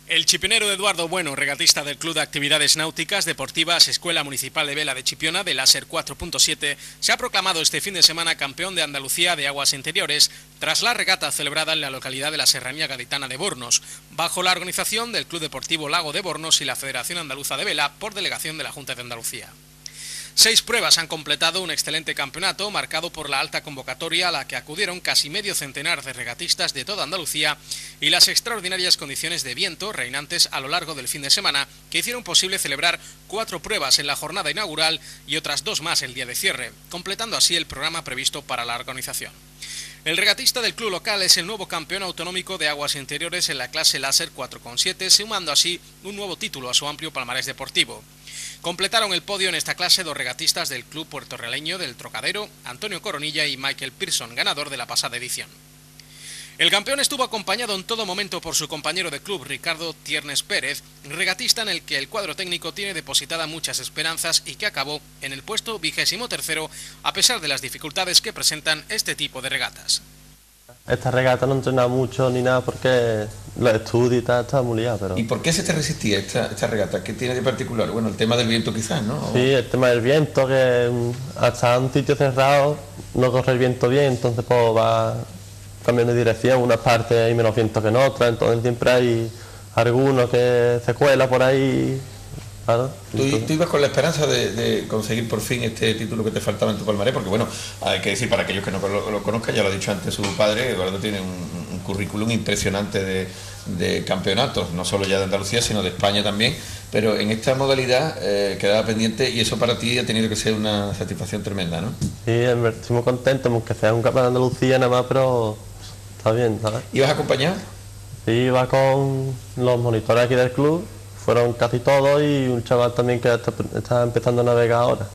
El chipionero Eduardo Bueno, regatista del Club de Actividades Náuticas Deportivas Escuela Municipal de Vela de Chipiona de Láser 4.7, se ha proclamado este fin de semana campeón de Andalucía de aguas interiores tras la regata celebrada en la localidad de la Serranía Gaditana de Bornos, bajo la organización del Club Deportivo Lago de Bornos y la Federación Andaluza de Vela por delegación de la Junta de Andalucía. 6 pruebas han completado un excelente campeonato marcado por la alta convocatoria a la que acudieron casi medio centenar de regatistas de toda Andalucía y las extraordinarias condiciones de viento reinantes a lo largo del fin de semana que hicieron posible celebrar 4 pruebas en la jornada inaugural y otras 2 más el día de cierre, completando así el programa previsto para la organización. El regatista del club local es el nuevo campeón autonómico de aguas interiores en la clase Láser 4.7, sumando así un nuevo título a su amplio palmarés deportivo. Completaron el podio en esta clase 2 regatistas del club puertorrileño del Trocadero, Antonio Coronilla y Michael Pearson, ganador de la pasada edición. El campeón estuvo acompañado en todo momento por su compañero de club, Ricardo Tiernes Pérez, regatista en el que el cuadro técnico tiene depositada muchas esperanzas y que acabó en el puesto 23º a pesar de las dificultades que presentan este tipo de regatas. Esta regata no he entrenado mucho ni nada porque los estudios y tal estaba muy liado, pero... ¿Y por qué se te resistía esta regata? ¿Qué tiene de particular? Bueno, el tema del viento quizás, ¿no? Sí, el tema del viento, que hasta un sitio cerrado no corre el viento bien, entonces pues va cambiando de dirección, unas partes hay menos viento que en otras, entonces siempre hay alguno que se cuela por ahí. Claro. ¿Tú ibas con la esperanza de conseguir por fin este título que te faltaba en tu palmarés? Porque bueno, hay que decir, para aquellos que no lo conozcan, ya lo ha dicho antes su padre, Eduardo tiene un currículum impresionante de campeonatos, no solo ya de Andalucía, sino de España también, pero en esta modalidad quedaba pendiente y eso para ti ha tenido que ser una satisfacción tremenda, ¿no? Sí, estoy muy contento, aunque sea un campeón de Andalucía nada más, pero está bien, ¿sabes? ¿Ibas acompañado? Sí, iba con los monitores aquí del club. Fueron casi todos y un chaval también que está empezando a navegar ahora.